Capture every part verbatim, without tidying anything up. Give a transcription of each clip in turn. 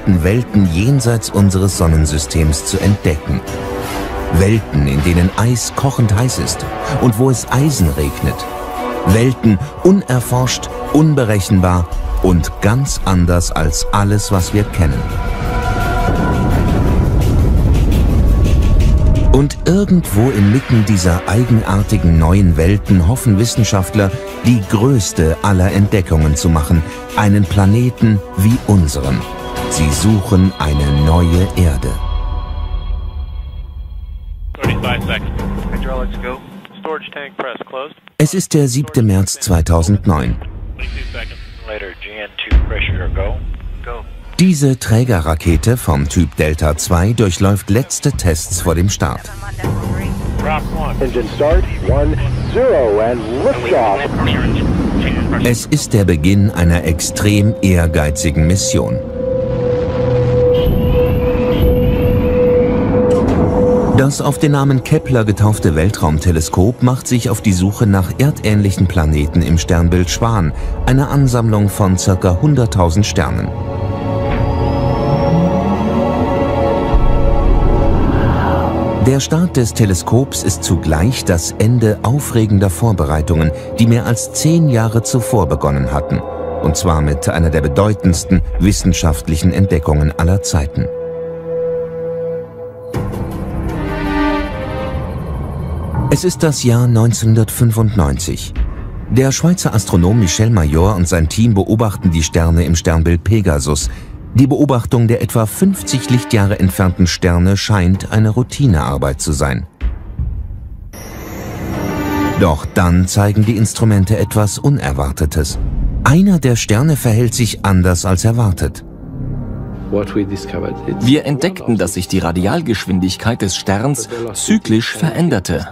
verrückten Welten jenseits unseres Sonnensystems zu entdecken. Welten, in denen Eis kochend heiß ist und wo es Eisen regnet. Welten unerforscht, unberechenbar und ganz anders als alles, was wir kennen. Und irgendwo inmitten dieser eigenartigen neuen Welten hoffen Wissenschaftler, die größte aller Entdeckungen zu machen, einen Planeten wie unseren. Sie suchen eine neue Erde. Es ist der siebte März zweitausendneun. Diese Trägerrakete vom Typ Delta zwei durchläuft letzte Tests vor dem Start. Es ist der Beginn einer extrem ehrgeizigen Mission. Das auf den Namen Kepler getaufte Weltraumteleskop macht sich auf die Suche nach erdähnlichen Planeten im Sternbild Schwan, einer Ansammlung von ca. hunderttausend Sternen. Der Start des Teleskops ist zugleich das Ende aufregender Vorbereitungen, die mehr als zehn Jahre zuvor begonnen hatten, und zwar mit einer der bedeutendsten wissenschaftlichen Entdeckungen aller Zeiten. Es ist das Jahr neunzehnhundertfünfundneunzig. Der Schweizer Astronom Michel Mayor und sein Team beobachten die Sterne im Sternbild Pegasus. Die Beobachtung der etwa fünfzig Lichtjahre entfernten Sterne scheint eine Routinearbeit zu sein. Doch dann zeigen die Instrumente etwas Unerwartetes. Einer der Sterne verhält sich anders als erwartet. Wir entdeckten, dass sich die Radialgeschwindigkeit des Sterns zyklisch veränderte.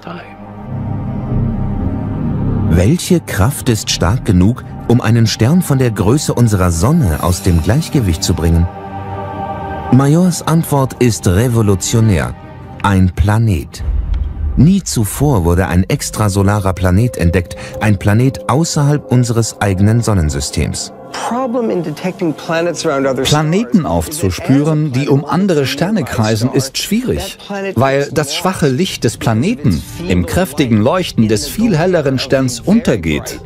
Welche Kraft ist stark genug, um einen Stern von der Größe unserer Sonne aus dem Gleichgewicht zu bringen? Mayors Antwort ist revolutionär: ein Planet. Nie zuvor wurde ein extrasolarer Planet entdeckt, ein Planet außerhalb unseres eigenen Sonnensystems. Planeten aufzuspüren, die um andere Sterne kreisen, ist schwierig, weil das schwache Licht des Planeten im kräftigen Leuchten des viel helleren Sterns untergeht.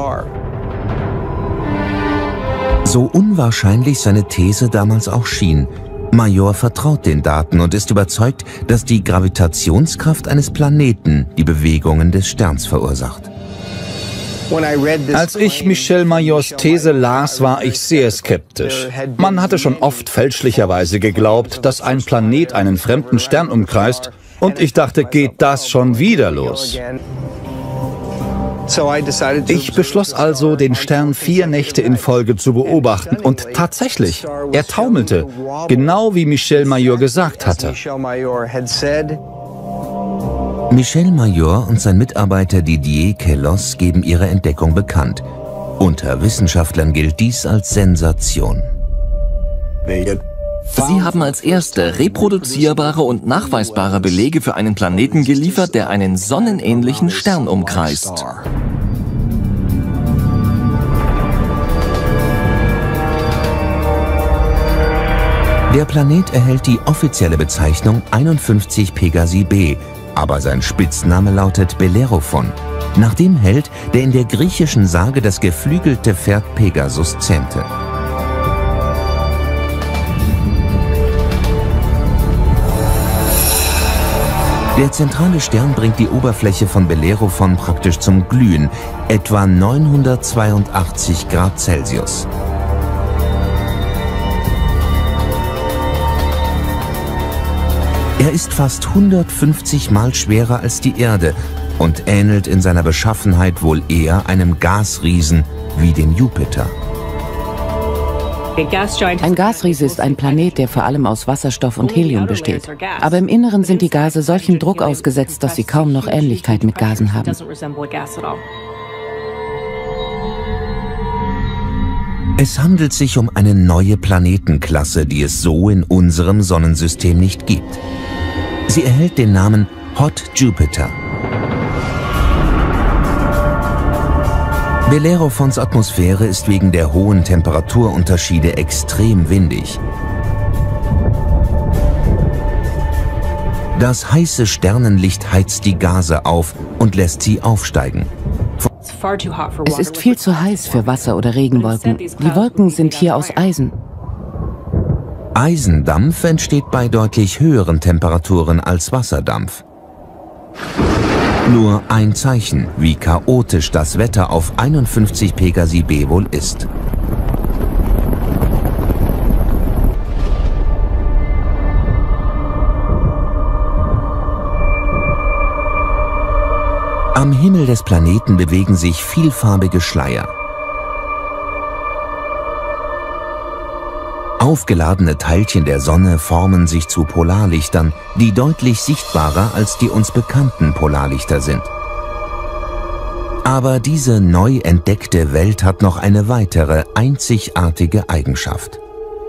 So unwahrscheinlich seine These damals auch schien, Mayor vertraut den Daten und ist überzeugt, dass die Gravitationskraft eines Planeten die Bewegungen des Sterns verursacht. Als ich Michel Mayors These las, war ich sehr skeptisch. Man hatte schon oft fälschlicherweise geglaubt, dass ein Planet einen fremden Stern umkreist, und ich dachte, geht das schon wieder los? Ich beschloss also, den Stern vier Nächte in Folge zu beobachten, und tatsächlich, er taumelte, genau wie Michel Mayor gesagt hatte. Michel Mayor und sein Mitarbeiter Didier Queloz geben ihre Entdeckung bekannt. Unter Wissenschaftlern gilt dies als Sensation. Sie haben als erste reproduzierbare und nachweisbare Belege für einen Planeten geliefert, der einen sonnenähnlichen Stern umkreist. Der Planet erhält die offizielle Bezeichnung einundfünfzig Pegasi b, aber sein Spitzname lautet Bellerophon, nach dem Held, der in der griechischen Sage das geflügelte Pferd Pegasus zähmte. Der zentrale Stern bringt die Oberfläche von Bellerophon praktisch zum Glühen, etwa neunhundertzweiundachtzig Grad Celsius. Er ist fast hundertfünfzig Mal schwerer als die Erde und ähnelt in seiner Beschaffenheit wohl eher einem Gasriesen wie dem Jupiter. Ein Gasriese ist ein Planet, der vor allem aus Wasserstoff und Helium besteht. Aber im Inneren sind die Gase solchem Druck ausgesetzt, dass sie kaum noch Ähnlichkeit mit Gasen haben. Es handelt sich um eine neue Planetenklasse, die es so in unserem Sonnensystem nicht gibt. Sie erhält den Namen Hot Jupiter. Bellerophons Atmosphäre ist wegen der hohen Temperaturunterschiede extrem windig. Das heiße Sternenlicht heizt die Gase auf und lässt sie aufsteigen. Es ist viel zu heiß für Wasser oder Regenwolken. Die Wolken sind hier aus Eisen. Eisendampf entsteht bei deutlich höheren Temperaturen als Wasserdampf. Nur ein Zeichen, wie chaotisch das Wetter auf einundfünfzig Pegasi b wohl ist. Am Himmel des Planeten bewegen sich vielfarbige Schleier. Aufgeladene Teilchen der Sonne formen sich zu Polarlichtern, die deutlich sichtbarer als die uns bekannten Polarlichter sind. Aber diese neu entdeckte Welt hat noch eine weitere, einzigartige Eigenschaft.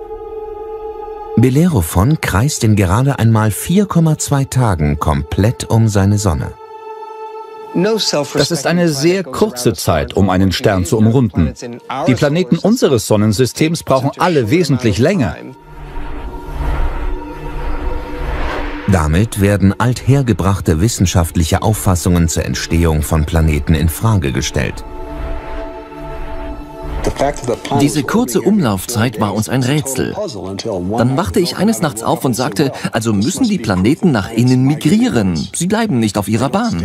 Bellerophon kreist in gerade einmal vier Komma zwei Tagen komplett um seine Sonne. Das ist eine sehr kurze Zeit, um einen Stern zu umrunden. Die Planeten unseres Sonnensystems brauchen alle wesentlich länger. Damit werden althergebrachte wissenschaftliche Auffassungen zur Entstehung von Planeten in Frage gestellt. Diese kurze Umlaufzeit war uns ein Rätsel. Dann wachte ich eines Nachts auf und sagte, also müssen die Planeten nach innen migrieren. Sie bleiben nicht auf ihrer Bahn.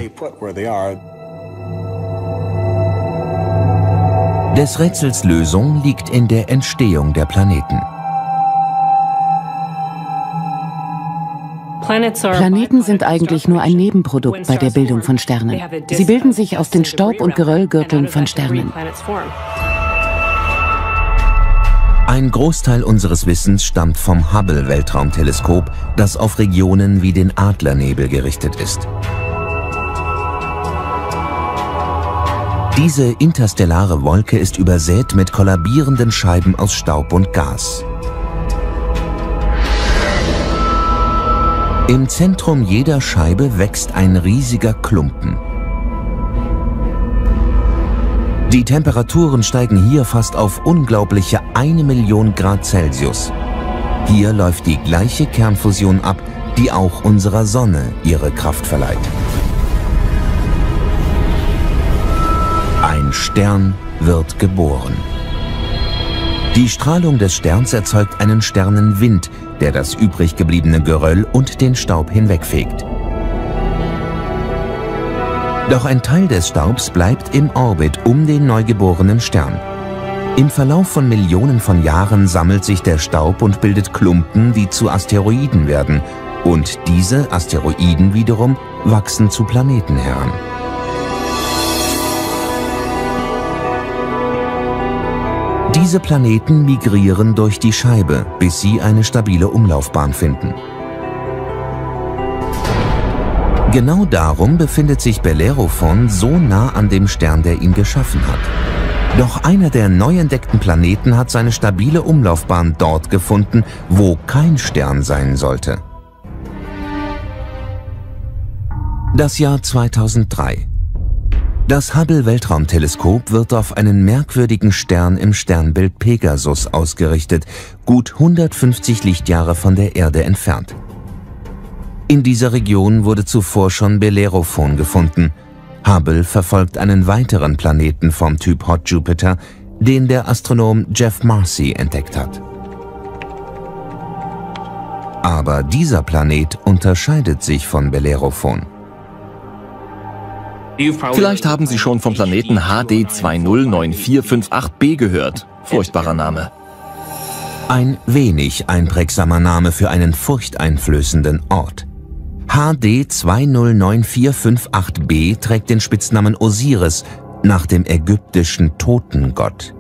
Des Rätsels Lösung liegt in der Entstehung der Planeten. Planeten sind eigentlich nur ein Nebenprodukt bei der Bildung von Sternen. Sie bilden sich aus den Staub- und Geröllgürteln von Sternen. Ein Großteil unseres Wissens stammt vom Hubble-Weltraumteleskop, das auf Regionen wie den Adlernebel gerichtet ist. Diese interstellare Wolke ist übersät mit kollabierenden Scheiben aus Staub und Gas. Im Zentrum jeder Scheibe wächst ein riesiger Klumpen. Die Temperaturen steigen hier fast auf unglaubliche eine Million Grad Celsius. Hier läuft die gleiche Kernfusion ab, die auch unserer Sonne ihre Kraft verleiht. Ein Stern wird geboren. Die Strahlung des Sterns erzeugt einen Sternenwind, der das übrig gebliebene Geröll und den Staub hinwegfegt. Doch ein Teil des Staubs bleibt im Orbit um den neugeborenen Stern. Im Verlauf von Millionen von Jahren sammelt sich der Staub und bildet Klumpen, die zu Asteroiden werden. Und diese Asteroiden wiederum wachsen zu Planeten heran. Diese Planeten migrieren durch die Scheibe, bis sie eine stabile Umlaufbahn finden. Genau darum befindet sich Bellerophon so nah an dem Stern, der ihn geschaffen hat. Doch einer der neu entdeckten Planeten hat seine stabile Umlaufbahn dort gefunden, wo kein Stern sein sollte. Das Jahr zweitausenddrei. Das Hubble-Weltraumteleskop wird auf einen merkwürdigen Stern im Sternbild Pegasus ausgerichtet, gut hundertfünfzig Lichtjahre von der Erde entfernt. In dieser Region wurde zuvor schon Bellerophon gefunden. Hubble verfolgt einen weiteren Planeten vom Typ Hot Jupiter, den der Astronom Jeff Marcy entdeckt hat. Aber dieser Planet unterscheidet sich von Bellerophon. Vielleicht haben Sie schon vom Planeten H D zwei null neun vier fünf acht b gehört. Furchtbarer Name. Ein wenig einprägsamer Name für einen furchteinflößenden Ort. H D zwei null neun vier fünf acht b trägt den Spitznamen Osiris nach dem ägyptischen Totengott.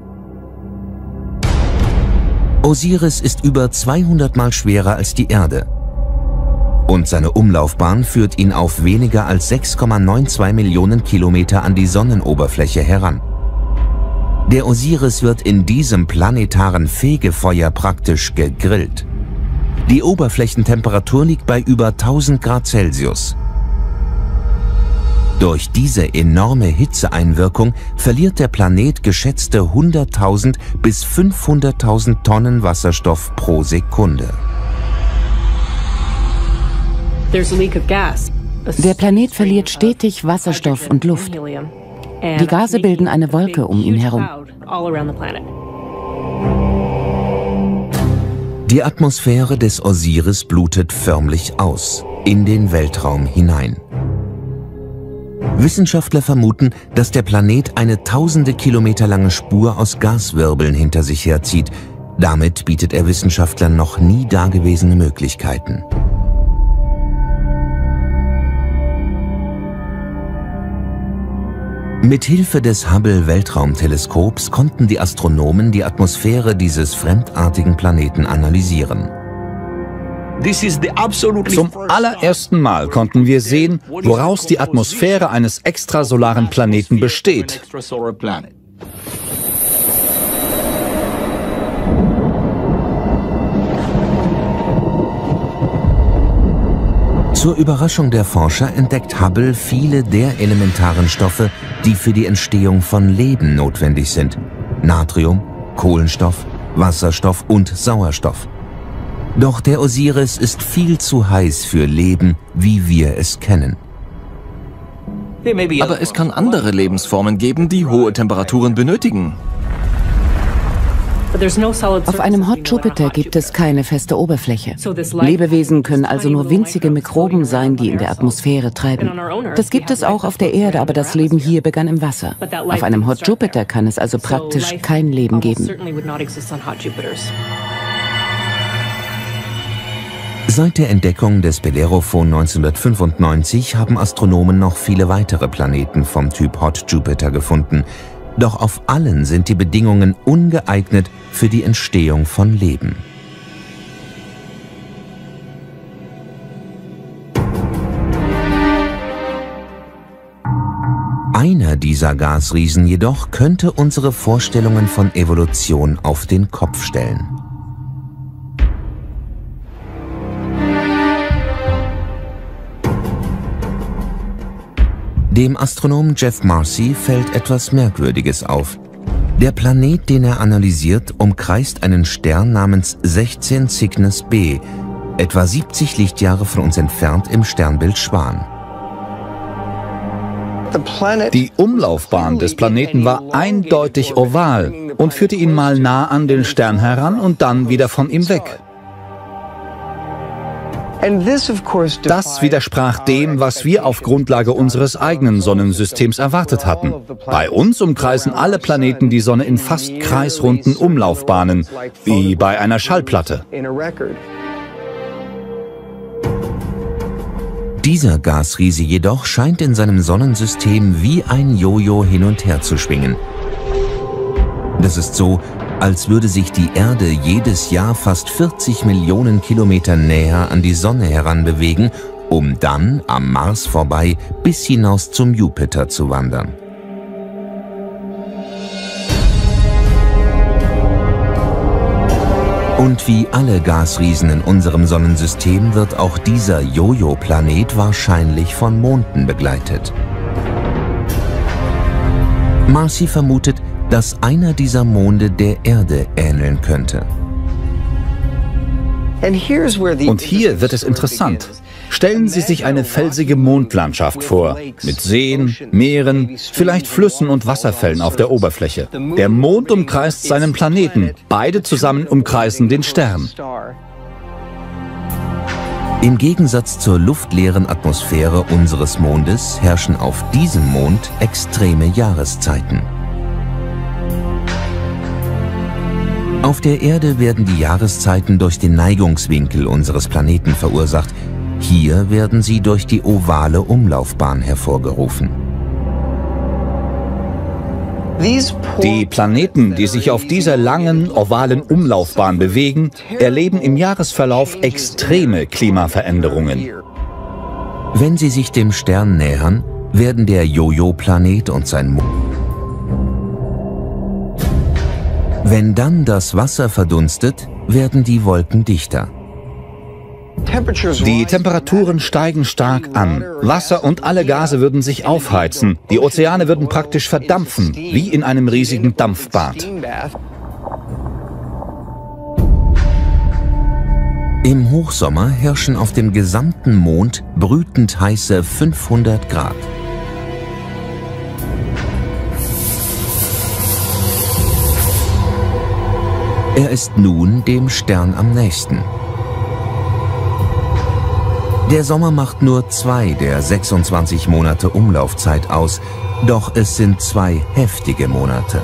Osiris ist über zweihundert Mal schwerer als die Erde. Und seine Umlaufbahn führt ihn auf weniger als sechs Komma zweiundneunzig Millionen Kilometer an die Sonnenoberfläche heran. Der Osiris wird in diesem planetaren Fegefeuer praktisch gegrillt. Die Oberflächentemperatur liegt bei über tausend Grad Celsius. Durch diese enorme Hitzeeinwirkung verliert der Planet geschätzte hunderttausend bis fünfhunderttausend Tonnen Wasserstoff pro Sekunde. Der Planet verliert stetig Wasserstoff und Luft. Die Gase bilden eine Wolke um ihn herum. Die Atmosphäre des Osiris blutet förmlich aus, in den Weltraum hinein. Wissenschaftler vermuten, dass der Planet eine tausende Kilometer lange Spur aus Gaswirbeln hinter sich herzieht. Damit bietet er Wissenschaftlern noch nie dagewesene Möglichkeiten. Mit Hilfe des Hubble-Weltraumteleskops konnten die Astronomen die Atmosphäre dieses fremdartigen Planeten analysieren. Zum allerersten Mal konnten wir sehen, woraus die Atmosphäre eines extrasolaren Planeten besteht. Zur Überraschung der Forscher entdeckt Hubble viele der elementaren Stoffe, die für die Entstehung von Leben notwendig sind. Natrium, Kohlenstoff, Wasserstoff und Sauerstoff. Doch der Osiris ist viel zu heiß für Leben, wie wir es kennen. Aber es kann andere Lebensformen geben, die hohe Temperaturen benötigen. Auf einem Hot Jupiter gibt es keine feste Oberfläche. Lebewesen können also nur winzige Mikroben sein, die in der Atmosphäre treiben. Das gibt es auch auf der Erde, aber das Leben hier begann im Wasser. Auf einem Hot Jupiter kann es also praktisch kein Leben geben. Seit der Entdeckung des Bellerophon neunzehnhundertfünfundneunzig haben Astronomen noch viele weitere Planeten vom Typ Hot Jupiter gefunden. Doch auf allen sind die Bedingungen ungeeignet für die Entstehung von Leben. Einer dieser Gasriesen jedoch könnte unsere Vorstellungen von Evolution auf den Kopf stellen. Dem Astronomen Jeff Marcy fällt etwas Merkwürdiges auf. Der Planet, den er analysiert, umkreist einen Stern namens sechzehn Cygnus b, etwa siebzig Lichtjahre von uns entfernt im Sternbild Schwan. Die Umlaufbahn des Planeten war eindeutig oval und führte ihn mal nah an den Stern heran und dann wieder von ihm weg. Das widersprach dem, was wir auf Grundlage unseres eigenen Sonnensystems erwartet hatten. Bei uns umkreisen alle Planeten die Sonne in fast kreisrunden Umlaufbahnen, wie bei einer Schallplatte. Dieser Gasriese jedoch scheint in seinem Sonnensystem wie ein Jojo hin und her zu schwingen. Das ist so, als würde sich die Erde jedes Jahr fast vierzig Millionen Kilometer näher an die Sonne heranbewegen, um dann am Mars vorbei bis hinaus zum Jupiter zu wandern. Und wie alle Gasriesen in unserem Sonnensystem wird auch dieser Jojo-Planet wahrscheinlich von Monden begleitet. Marcy vermutet, dass einer dieser Monde der Erde ähneln könnte. Und hier wird es interessant. Stellen Sie sich eine felsige Mondlandschaft vor, mit Seen, Meeren, vielleicht Flüssen und Wasserfällen auf der Oberfläche. Der Mond umkreist seinen Planeten, beide zusammen umkreisen den Stern. Im Gegensatz zur luftleeren Atmosphäre unseres Mondes herrschen auf diesem Mond extreme Jahreszeiten. Auf der Erde werden die Jahreszeiten durch den Neigungswinkel unseres Planeten verursacht. Hier werden sie durch die ovale Umlaufbahn hervorgerufen. Die Planeten, die sich auf dieser langen, ovalen Umlaufbahn bewegen, erleben im Jahresverlauf extreme Klimaveränderungen. Wenn sie sich dem Stern nähern, werden der Jojo-Planet und sein Mond. Wenn dann das Wasser verdunstet, werden die Wolken dichter. Die Temperaturen steigen stark an. Wasser und alle Gase würden sich aufheizen. Die Ozeane würden praktisch verdampfen, wie in einem riesigen Dampfbad. Im Hochsommer herrschen auf dem gesamten Mond brütend heiße fünfhundert Grad. Er ist nun dem Stern am nächsten. Der Sommer macht nur zwei der sechsundzwanzig Monate Umlaufzeit aus, doch es sind zwei heftige Monate.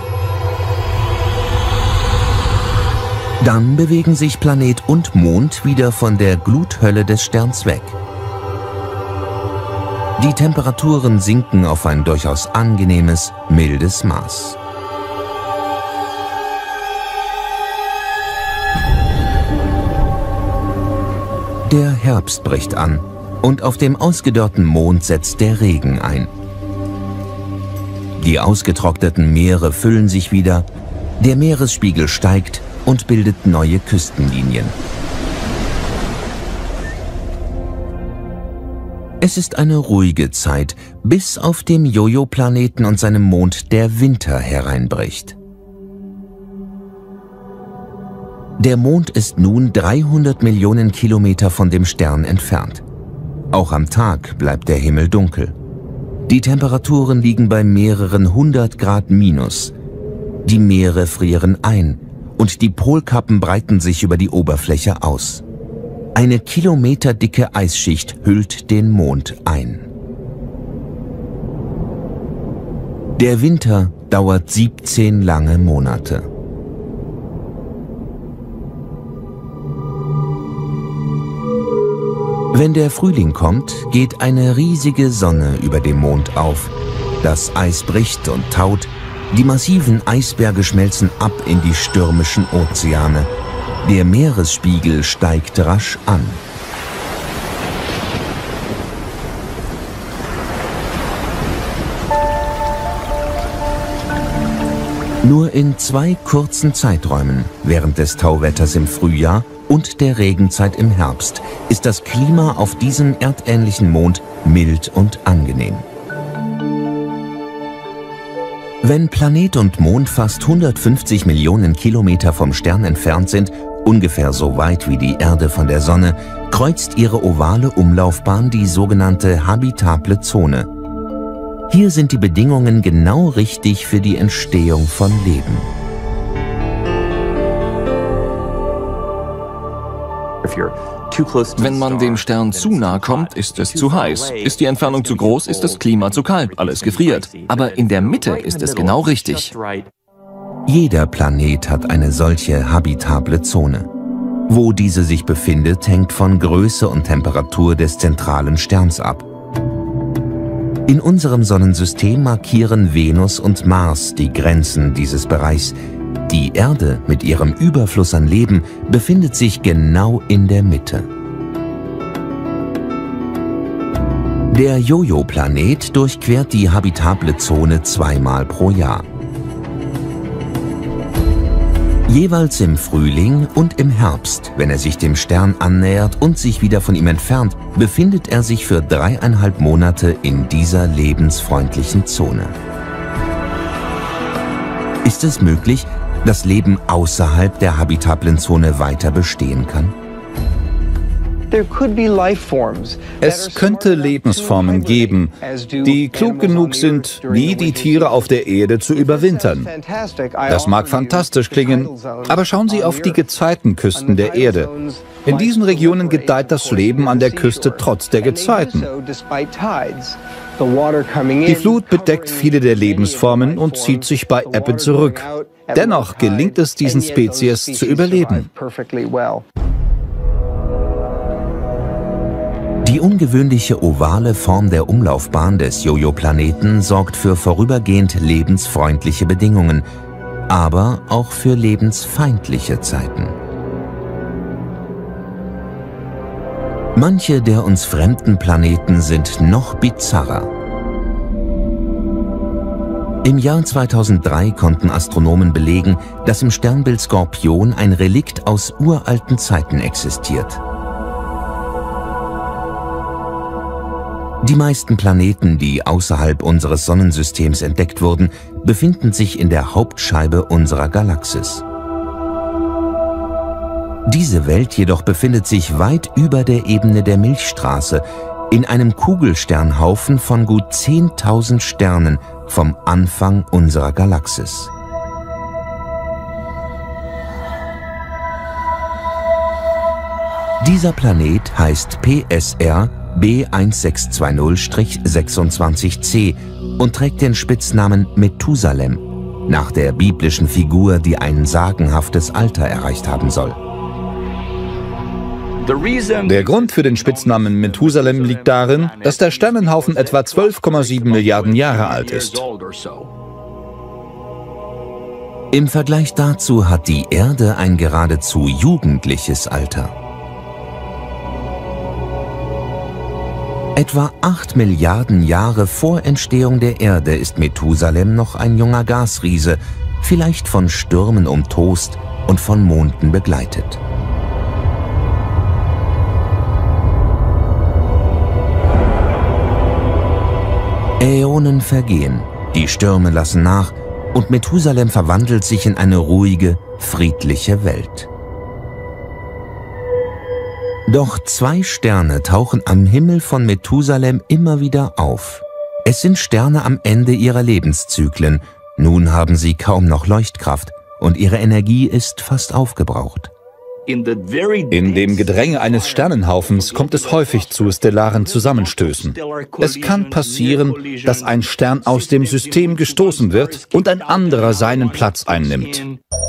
Dann bewegen sich Planet und Mond wieder von der Gluthölle des Sterns weg. Die Temperaturen sinken auf ein durchaus angenehmes, mildes Maß. Der Herbst bricht an und auf dem ausgedörrten Mond setzt der Regen ein. Die ausgetrockneten Meere füllen sich wieder, der Meeresspiegel steigt und bildet neue Küstenlinien. Es ist eine ruhige Zeit, bis auf dem Jojo-Planeten und seinem Mond der Winter hereinbricht. Der Mond ist nun dreihundert Millionen Kilometer von dem Stern entfernt. Auch am Tag bleibt der Himmel dunkel. Die Temperaturen liegen bei mehreren hundert Grad minus. Die Meere frieren ein und die Polkappen breiten sich über die Oberfläche aus. Eine kilometerdicke Eisschicht hüllt den Mond ein. Der Winter dauert siebzehn lange Monate. Wenn der Frühling kommt, geht eine riesige Sonne über dem Mond auf. Das Eis bricht und taut, die massiven Eisberge schmelzen ab in die stürmischen Ozeane. Der Meeresspiegel steigt rasch an. Nur in zwei kurzen Zeiträumen, während des Tauwetters im Frühjahr und der Regenzeit im Herbst, ist das Klima auf diesem erdähnlichen Mond mild und angenehm. Wenn Planet und Mond fast hundertfünfzig Millionen Kilometer vom Stern entfernt sind, ungefähr so weit wie die Erde von der Sonne, kreuzt ihre ovale Umlaufbahn die sogenannte habitable Zone. Hier sind die Bedingungen genau richtig für die Entstehung von Leben. Wenn man dem Stern zu nah kommt, ist es zu heiß. Ist die Entfernung zu groß, ist das Klima zu kalt, alles gefriert. Aber in der Mitte ist es genau richtig. Jeder Planet hat eine solche habitable Zone. Wo diese sich befindet, hängt von Größe und Temperatur des zentralen Sterns ab. In unserem Sonnensystem markieren Venus und Mars die Grenzen dieses Bereichs. Die Erde mit ihrem Überfluss an Leben befindet sich genau in der Mitte. Der Jojo-Planet durchquert die habitable Zone zweimal pro Jahr. Jeweils im Frühling und im Herbst, wenn er sich dem Stern annähert und sich wieder von ihm entfernt, befindet er sich für dreieinhalb Monate in dieser lebensfreundlichen Zone. Ist es möglich, dass Leben außerhalb der habitablen Zone weiter bestehen kann? Es könnte Lebensformen geben, die klug genug sind, wie die Tiere auf der Erde zu überwintern. Das mag fantastisch klingen, aber schauen Sie auf die Gezeitenküsten der Erde. In diesen Regionen gedeiht das Leben an der Küste trotz der Gezeiten. Die Flut bedeckt viele der Lebensformen und zieht sich bei Ebbe zurück. Dennoch gelingt es diesen Spezies zu überleben. Die ungewöhnliche ovale Form der Umlaufbahn des Jojo-Planeten sorgt für vorübergehend lebensfreundliche Bedingungen, aber auch für lebensfeindliche Zeiten. Manche der uns fremden Planeten sind noch bizarrer. Im Jahr zweitausenddrei konnten Astronomen belegen, dass im Sternbild Skorpion ein Relikt aus uralten Zeiten existiert. Die meisten Planeten, die außerhalb unseres Sonnensystems entdeckt wurden, befinden sich in der Hauptscheibe unserer Galaxis. Diese Welt jedoch befindet sich weit über der Ebene der Milchstraße, in einem Kugelsternhaufen von gut zehntausend Sternen vom Anfang unserer Galaxis. Dieser Planet heißt P S R B sechzehn zwanzig sechsundzwanzig c und trägt den Spitznamen Methusalem, nach der biblischen Figur, die ein sagenhaftes Alter erreicht haben soll. Der Grund für den Spitznamen Methusalem liegt darin, dass der Sternenhaufen etwa zwölf Komma sieben Milliarden Jahre alt ist. Im Vergleich dazu hat die Erde ein geradezu jugendliches Alter. Etwa acht Milliarden Jahre vor Entstehung der Erde ist Methusalem noch ein junger Gasriese, vielleicht von Stürmen umtost und von Monden begleitet. Äonen vergehen, die Stürme lassen nach und Methusalem verwandelt sich in eine ruhige, friedliche Welt. Doch zwei Sterne tauchen am Himmel von Methusalem immer wieder auf. Es sind Sterne am Ende ihrer Lebenszyklen. Nun haben sie kaum noch Leuchtkraft und ihre Energie ist fast aufgebraucht. In dem Gedränge eines Sternenhaufens kommt es häufig zu stellaren Zusammenstößen. Es kann passieren, dass ein Stern aus dem System gestoßen wird und ein anderer seinen Platz einnimmt.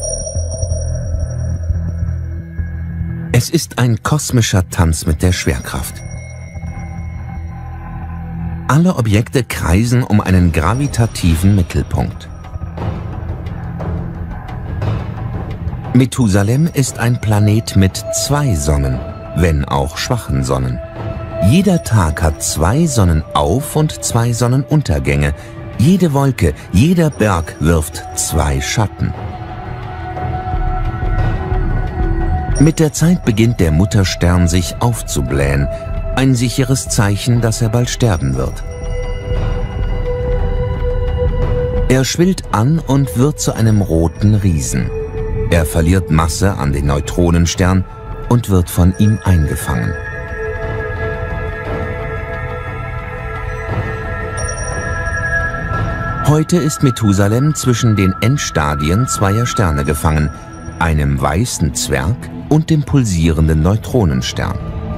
Es ist ein kosmischer Tanz mit der Schwerkraft. Alle Objekte kreisen um einen gravitativen Mittelpunkt. Methusalem ist ein Planet mit zwei Sonnen, wenn auch schwachen Sonnen. Jeder Tag hat zwei Sonnenauf- und zwei Sonnenuntergänge. Jede Wolke, jeder Berg wirft zwei Schatten. Mit der Zeit beginnt der Mutterstern sich aufzublähen, ein sicheres Zeichen, dass er bald sterben wird. Er schwillt an und wird zu einem roten Riesen. Er verliert Masse an den Neutronenstern und wird von ihm eingefangen. Heute ist Methusalem zwischen den Endstadien zweier Sterne gefangen, einem weißen Zwerg und dem pulsierenden Neutronenstern.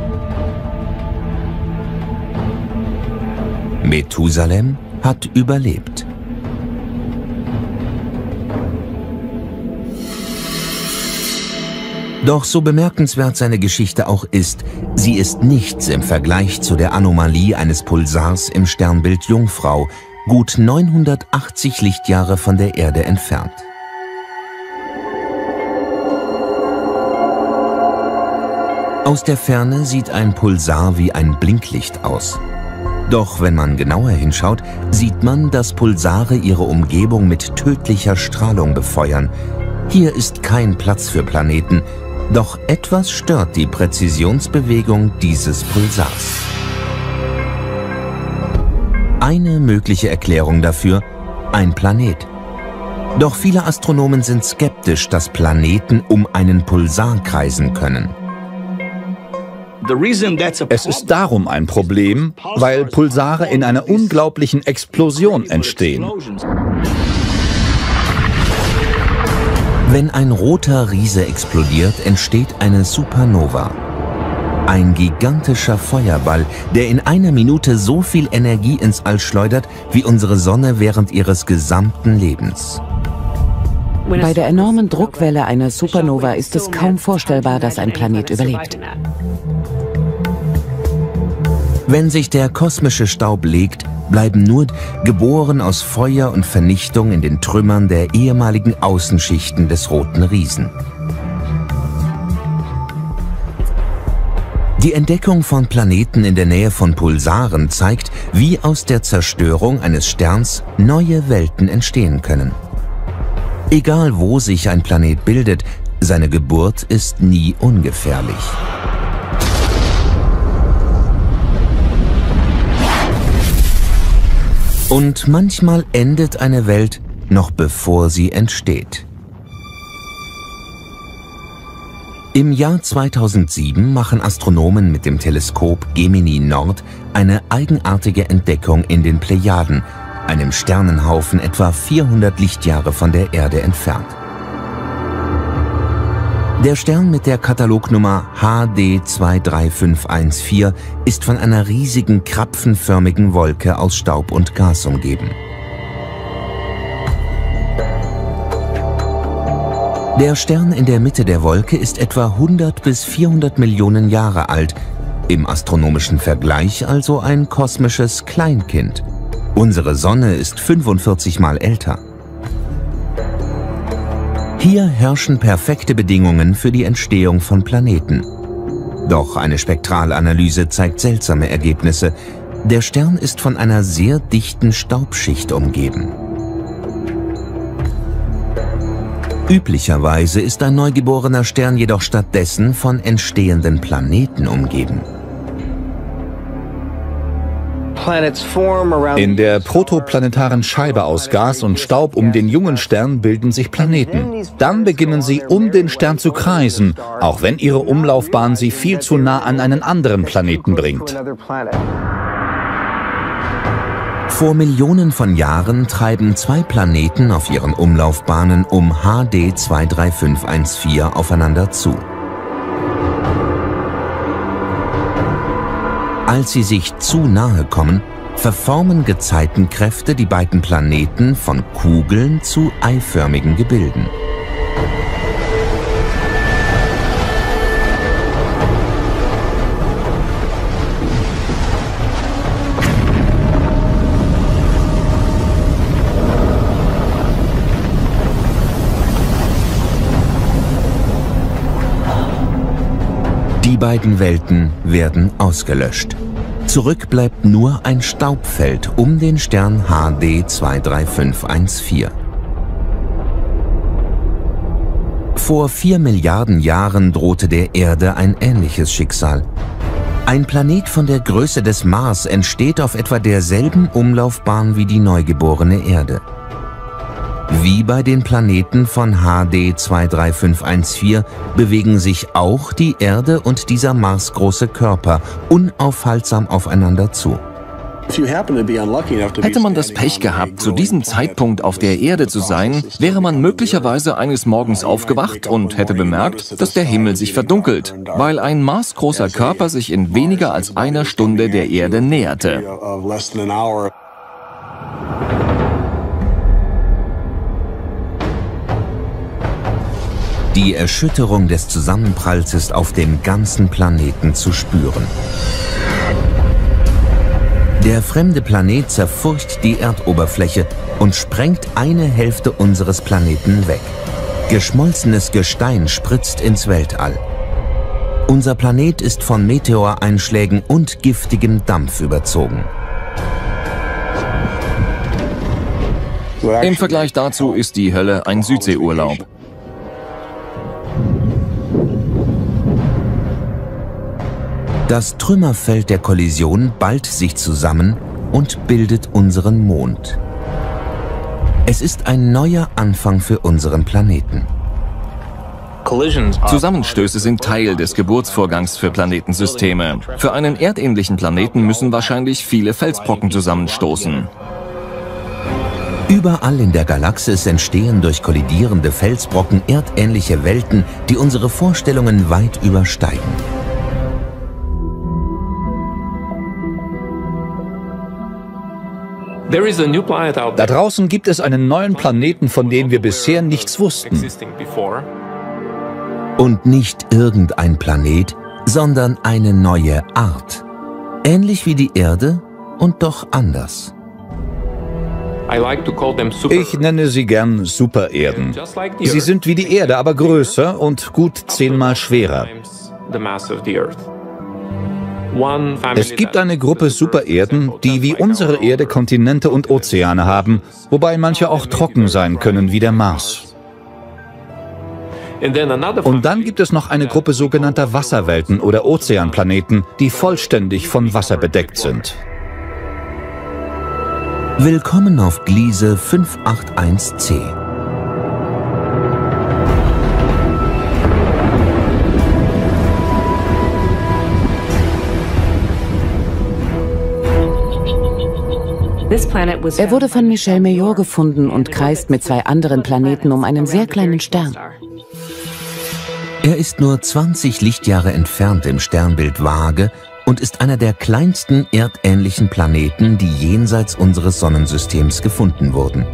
Methusalem hat überlebt. Doch so bemerkenswert seine Geschichte auch ist, sie ist nichts im Vergleich zu der Anomalie eines Pulsars im Sternbild Jungfrau, gut neunhundertachtzig Lichtjahre von der Erde entfernt. Aus der Ferne sieht ein Pulsar wie ein Blinklicht aus. Doch wenn man genauer hinschaut, sieht man, dass Pulsare ihre Umgebung mit tödlicher Strahlung befeuern. Hier ist kein Platz für Planeten, doch etwas stört die Präzisionsbewegung dieses Pulsars. Eine mögliche Erklärung dafür: ein Planet. Doch viele Astronomen sind skeptisch, dass Planeten um einen Pulsar kreisen können. Es ist darum ein Problem, weil Pulsare in einer unglaublichen Explosion entstehen. Wenn ein roter Riese explodiert, entsteht eine Supernova. Ein gigantischer Feuerball, der in einer Minute so viel Energie ins All schleudert, wie unsere Sonne während ihres gesamten Lebens. Bei der enormen Druckwelle einer Supernova ist es kaum vorstellbar, dass ein Planet überlebt. Wenn sich der kosmische Staub legt, bleiben nur, geboren aus Feuer und Vernichtung, in den Trümmern der ehemaligen Außenschichten des roten Riesen. Die Entdeckung von Planeten in der Nähe von Pulsaren zeigt, wie aus der Zerstörung eines Sterns neue Welten entstehen können. Egal wo sich ein Planet bildet, seine Geburt ist nie ungefährlich. Und manchmal endet eine Welt noch bevor sie entsteht. Im Jahr zweitausendsieben machen Astronomen mit dem Teleskop Gemini Nord eine eigenartige Entdeckung in den Plejaden, einem Sternenhaufen etwa vierhundert Lichtjahre von der Erde entfernt. Der Stern mit der Katalognummer H D zwei drei fünf eins vier ist von einer riesigen krapfenförmigen Wolke aus Staub und Gas umgeben. Der Stern in der Mitte der Wolke ist etwa hundert bis vierhundert Millionen Jahre alt, im astronomischen Vergleich also ein kosmisches Kleinkind. Unsere Sonne ist fünfundvierzig Mal älter. Hier herrschen perfekte Bedingungen für die Entstehung von Planeten. Doch eine Spektralanalyse zeigt seltsame Ergebnisse. Der Stern ist von einer sehr dichten Staubschicht umgeben. Üblicherweise ist ein neugeborener Stern jedoch stattdessen von entstehenden Planeten umgeben. In der protoplanetaren Scheibe aus Gas und Staub um den jungen Stern bilden sich Planeten. Dann beginnen sie um den Stern zu kreisen, auch wenn ihre Umlaufbahn sie viel zu nah an einen anderen Planeten bringt. Vor Millionen von Jahren treiben zwei Planeten auf ihren Umlaufbahnen um H D zwei drei fünf eins vier aufeinander zu. Als sie sich zu nahe kommen, verformen Gezeitenkräfte die beiden Planeten von Kugeln zu eiförmigen Gebilden. Die beiden Welten werden ausgelöscht. Zurück bleibt nur ein Staubfeld um den Stern H D zwei drei fünf eins vier. Vor vier Milliarden Jahren drohte der Erde ein ähnliches Schicksal. Ein Planet von der Größe des Mars entsteht auf etwa derselben Umlaufbahn wie die neugeborene Erde. Wie bei den Planeten von H D zwei drei fünf eins vier bewegen sich auch die Erde und dieser marsgroße Körper unaufhaltsam aufeinander zu. Hätte man das Pech gehabt, zu diesem Zeitpunkt auf der Erde zu sein, wäre man möglicherweise eines Morgens aufgewacht und hätte bemerkt, dass der Himmel sich verdunkelt, weil ein marsgroßer Körper sich in weniger als einer Stunde der Erde näherte. Die Erschütterung des Zusammenpralls ist auf dem ganzen Planeten zu spüren. Der fremde Planet zerfurcht die Erdoberfläche und sprengt eine Hälfte unseres Planeten weg. Geschmolzenes Gestein spritzt ins Weltall. Unser Planet ist von Meteoreinschlägen und giftigem Dampf überzogen. Im Vergleich dazu ist die Hölle ein Südseeurlaub. Das Trümmerfeld der Kollision ballt sich zusammen und bildet unseren Mond. Es ist ein neuer Anfang für unseren Planeten. Zusammenstöße sind Teil des Geburtsvorgangs für Planetensysteme. Für einen erdähnlichen Planeten müssen wahrscheinlich viele Felsbrocken zusammenstoßen. Überall in der Galaxis entstehen durch kollidierende Felsbrocken erdähnliche Welten, die unsere Vorstellungen weit übersteigen. Da draußen gibt es einen neuen Planeten, von dem wir bisher nichts wussten. Und nicht irgendein Planet, sondern eine neue Art. Ähnlich wie die Erde und doch anders. Ich nenne sie gern Supererden. Sie sind wie die Erde, aber größer und gut zehnmal schwerer. Es gibt eine Gruppe Supererden, die wie unsere Erde Kontinente und Ozeane haben, wobei manche auch trocken sein können wie der Mars. Und dann gibt es noch eine Gruppe sogenannter Wasserwelten oder Ozeanplaneten, die vollständig von Wasser bedeckt sind. Willkommen auf Gliese fünf acht eins c. Er wurde von Michel Mayor gefunden und kreist mit zwei anderen Planeten um einen sehr kleinen Stern. Er ist nur zwanzig Lichtjahre entfernt im Sternbild Waage und ist einer der kleinsten erdähnlichen Planeten, die jenseits unseres Sonnensystems gefunden wurden.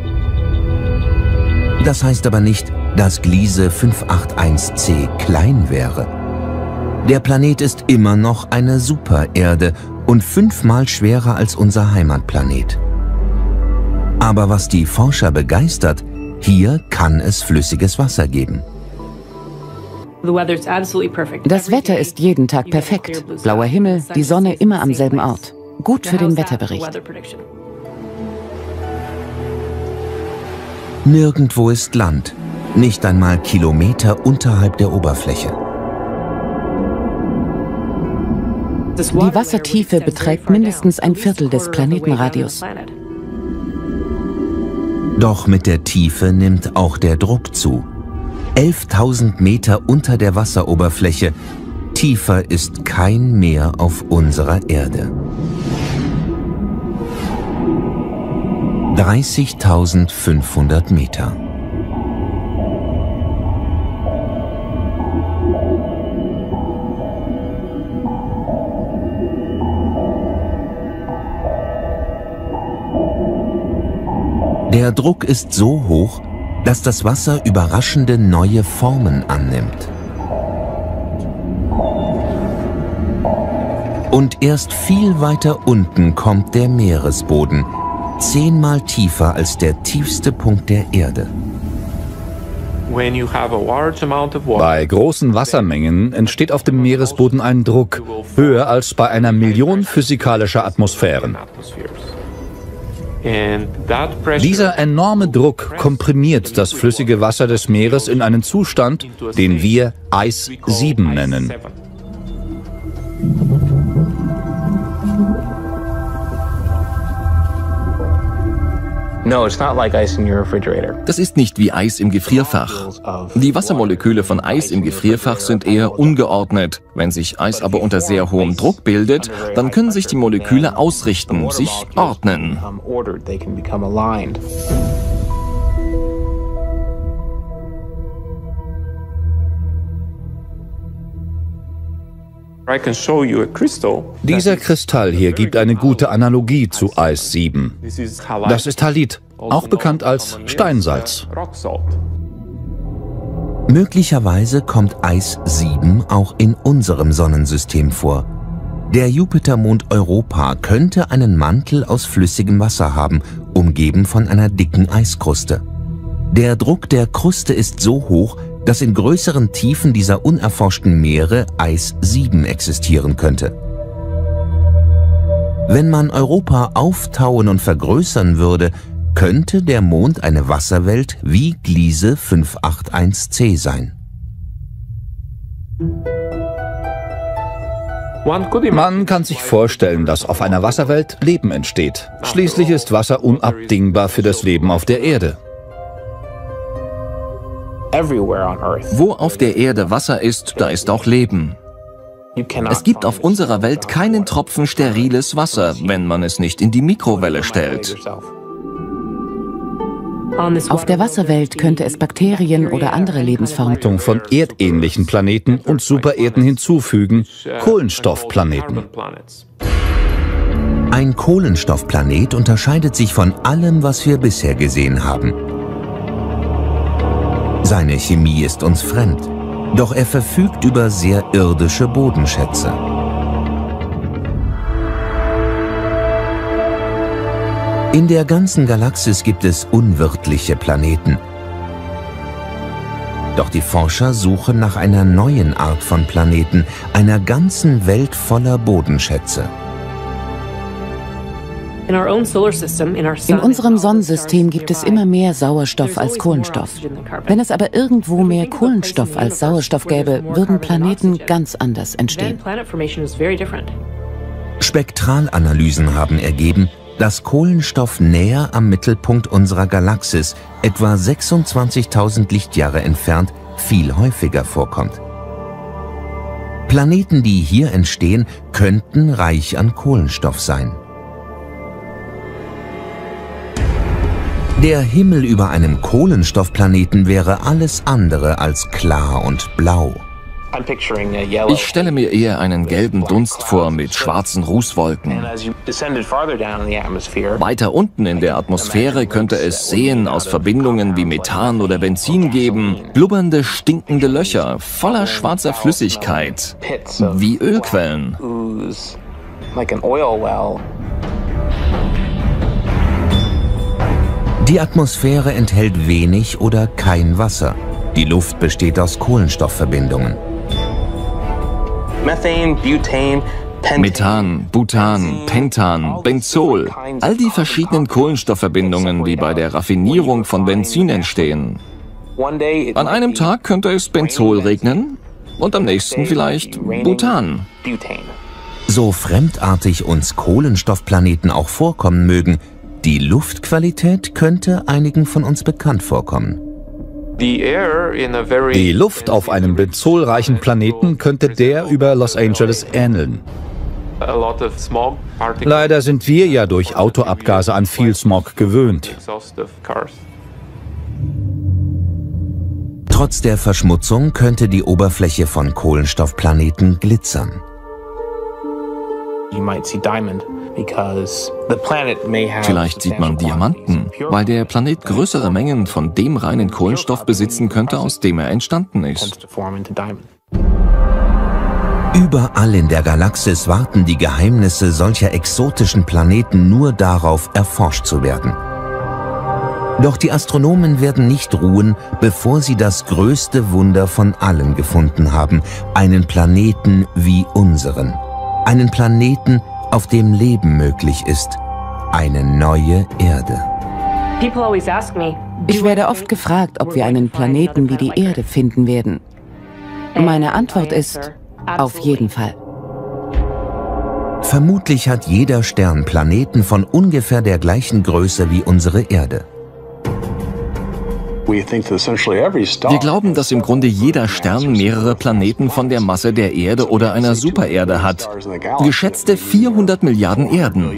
Das heißt aber nicht, dass Gliese fünf acht eins c klein wäre. Der Planet ist immer noch eine Supererde und fünfmal schwerer als unser Heimatplanet. Aber was die Forscher begeistert, hier kann es flüssiges Wasser geben. Das Wetter ist jeden Tag perfekt. Blauer Himmel, die Sonne immer am selben Ort. Gut für den Wetterbericht. Nirgendwo ist Land, nicht einmal Kilometer unterhalb der Oberfläche. Die Wassertiefe beträgt mindestens ein Viertel des Planetenradius. Doch mit der Tiefe nimmt auch der Druck zu. elftausend Meter unter der Wasseroberfläche. Tiefer ist kein Meer auf unserer Erde. dreißigtausendfünfhundert Meter. Der Druck ist so hoch, dass das Wasser überraschende neue Formen annimmt. Und erst viel weiter unten kommt der Meeresboden, zehnmal tiefer als der tiefste Punkt der Erde. Bei großen Wassermengen entsteht auf dem Meeresboden ein Druck, höher als bei einer Million physikalischer Atmosphären. Dieser enorme Druck komprimiert das flüssige Wasser des Meeres in einen Zustand, den wir Eis sieben nennen. Das ist nicht wie Eis im Gefrierfach. Die Wassermoleküle von Eis im Gefrierfach sind eher ungeordnet. Wenn sich Eis aber unter sehr hohem Druck bildet, dann können sich die Moleküle ausrichten, sich ordnen. Dieser Kristall hier gibt eine gute Analogie zu Eis sieben. Das ist Halit, auch bekannt als Steinsalz. Möglicherweise kommt Eis sieben auch in unserem Sonnensystem vor. Der Jupitermond Europa könnte einen Mantel aus flüssigem Wasser haben, umgeben von einer dicken Eiskruste. Der Druck der Kruste ist so hoch, dass in größeren Tiefen dieser unerforschten Meere Eis sieben existieren könnte. Wenn man Europa auftauen und vergrößern würde, könnte der Mond eine Wasserwelt wie Gliese fünf acht eins c sein. Man kann sich vorstellen, dass auf einer Wasserwelt Leben entsteht. Schließlich ist Wasser unabdingbar für das Leben auf der Erde. Wo auf der Erde Wasser ist, da ist auch Leben. Es gibt auf unserer Welt keinen Tropfen steriles Wasser, wenn man es nicht in die Mikrowelle stellt. Auf der Wasserwelt könnte es Bakterien oder andere Lebensformen von erdähnlichen Planeten und Supererden hinzufügen, Kohlenstoffplaneten. Ein Kohlenstoffplanet unterscheidet sich von allem, was wir bisher gesehen haben. Seine Chemie ist uns fremd, doch er verfügt über sehr irdische Bodenschätze. In der ganzen Galaxis gibt es unwirtliche Planeten. Doch die Forscher suchen nach einer neuen Art von Planeten, einer ganzen Welt voller Bodenschätze. In unserem Sonnensystem gibt es immer mehr Sauerstoff als Kohlenstoff. Wenn es aber irgendwo mehr Kohlenstoff als Sauerstoff gäbe, würden Planeten ganz anders entstehen. Spektralanalysen haben ergeben, dass Kohlenstoff näher am Mittelpunkt unserer Galaxis, etwa sechsundzwanzigtausend Lichtjahre entfernt, viel häufiger vorkommt. Planeten, die hier entstehen, könnten reich an Kohlenstoff sein. Der Himmel über einem Kohlenstoffplaneten wäre alles andere als klar und blau. Ich stelle mir eher einen gelben Dunst vor mit schwarzen Rußwolken. Weiter unten in der Atmosphäre könnte es Seen aus Verbindungen wie Methan oder Benzin geben, blubbernde, stinkende Löcher voller schwarzer Flüssigkeit, wie Ölquellen. Die Atmosphäre enthält wenig oder kein Wasser. Die Luft besteht aus Kohlenstoffverbindungen. Methan, Butan, Pentan, Benzol, all die verschiedenen Kohlenstoffverbindungen, die bei der Raffinierung von Benzin entstehen. An einem Tag könnte es Benzol regnen und am nächsten vielleicht Butan. So fremdartig uns Kohlenstoffplaneten auch vorkommen mögen, die Luftqualität könnte einigen von uns bekannt vorkommen. Die Luft auf einem benzolreichen Planeten könnte der über Los Angeles ähneln. Leider sind wir ja durch Autoabgase an viel Smog gewöhnt. Trotz der Verschmutzung könnte die Oberfläche von Kohlenstoffplaneten glitzern. Vielleicht sieht man Diamanten, weil der Planet größere Mengen von dem reinen Kohlenstoff besitzen könnte, aus dem er entstanden ist. Überall in der Galaxis warten die Geheimnisse solcher exotischen Planeten nur darauf, erforscht zu werden. Doch die Astronomen werden nicht ruhen, bevor sie das größte Wunder von allen gefunden haben, einen Planeten wie unseren. Einen Planeten, auf dem Leben möglich ist. Eine neue Erde. Ich werde oft gefragt, ob wir einen Planeten wie die Erde finden werden. Meine Antwort ist, auf jeden Fall. Vermutlich hat jeder Stern Planeten von ungefähr der gleichen Größe wie unsere Erde. Wir glauben, dass im Grunde jeder Stern mehrere Planeten von der Masse der Erde oder einer Supererde hat. Geschätzte vierhundert Milliarden Erden.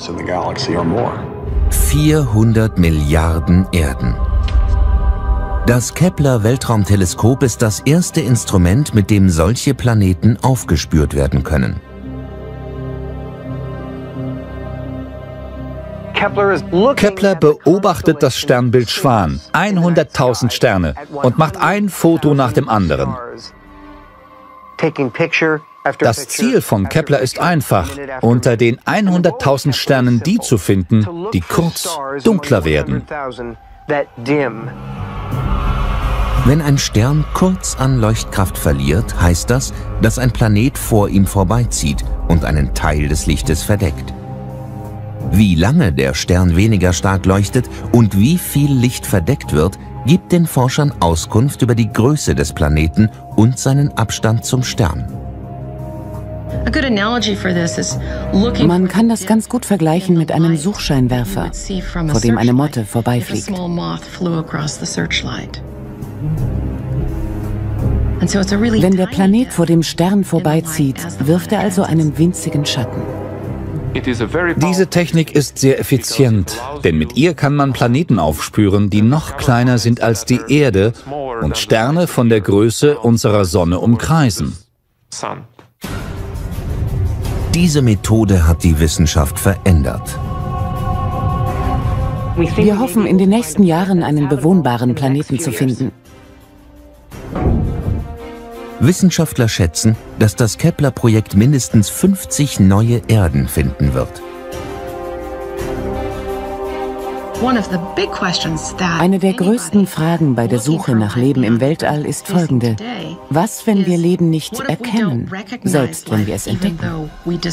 vierhundert Milliarden Erden. Das Kepler-Weltraumteleskop ist das erste Instrument, mit dem solche Planeten aufgespürt werden können. Kepler beobachtet das Sternbild Schwan, hunderttausend Sterne, und macht ein Foto nach dem anderen. Das Ziel von Kepler ist einfach, unter den hunderttausend Sternen die zu finden, die kurz dunkler werden. Wenn ein Stern kurz an Leuchtkraft verliert, heißt das, dass ein Planet vor ihm vorbeizieht und einen Teil des Lichtes verdeckt. Wie lange der Stern weniger stark leuchtet und wie viel Licht verdeckt wird, gibt den Forschern Auskunft über die Größe des Planeten und seinen Abstand zum Stern. Man kann das ganz gut vergleichen mit einem Suchscheinwerfer, vor dem eine Motte vorbeifliegt. Wenn der Planet vor dem Stern vorbeizieht, wirft er also einen winzigen Schatten. Diese Technik ist sehr effizient, denn mit ihr kann man Planeten aufspüren, die noch kleiner sind als die Erde und Sterne von der Größe unserer Sonne umkreisen. Diese Methode hat die Wissenschaft verändert. Wir hoffen, in den nächsten Jahren einen bewohnbaren Planeten zu finden. Wissenschaftler schätzen, dass das Kepler-Projekt mindestens fünfzig neue Erden finden wird. Eine der größten Fragen bei der Suche nach Leben im Weltall ist folgende: Was, wenn wir Leben nicht erkennen, selbst wenn wir es entdecken?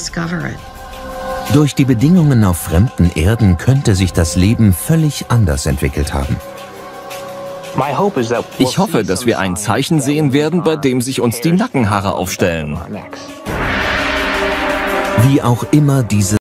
Durch die Bedingungen auf fremden Erden könnte sich das Leben völlig anders entwickelt haben. Ich hoffe, dass wir ein Zeichen sehen werden, bei dem sich uns die Nackenhaare aufstellen. Wie auch immer diese